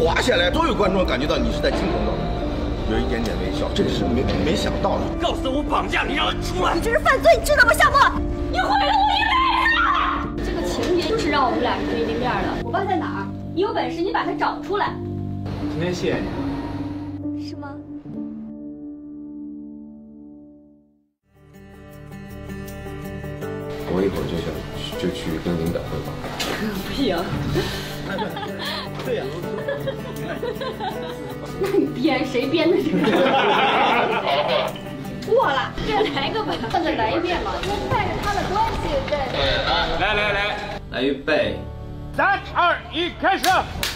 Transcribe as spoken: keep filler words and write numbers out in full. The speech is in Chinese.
滑下来，所有观众感觉到你是在惊恐当中，有一点点微笑，这个是没没想到的。 告诉我绑架你，让他出来！ 你这是犯罪，你知道吗，夏沫？你毁了我一辈子！这个情节就是让我们俩是对立面的。我爸在哪儿？你有本事你把他找出来。 今天谢谢你。 是吗？ 我一会儿就想就去跟领导汇报。 不行。 对呀。 那你编谁编的这个？过了，再来个吧，再来一遍嘛，就带着他的关系，对。 来来来， 来预备， 三二一，开始。